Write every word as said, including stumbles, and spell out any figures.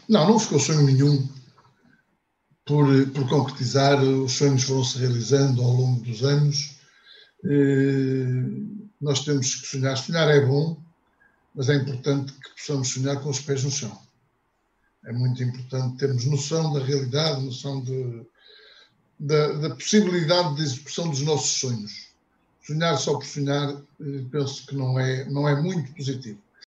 Não, não ficou sonho nenhum por, por concretizar. Os sonhos foram-se realizando ao longo dos anos. Nós temos que sonhar. Sonhar é bom, mas é importante que possamos sonhar com os pés no chão. É muito importante termos noção da realidade, noção de, da, da possibilidade de execução dos nossos sonhos. Sonhar só por sonhar, penso que não é, não é muito positivo.